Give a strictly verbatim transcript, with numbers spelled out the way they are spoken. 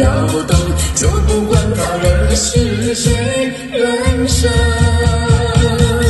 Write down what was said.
摇动，就不管他人是谁人生。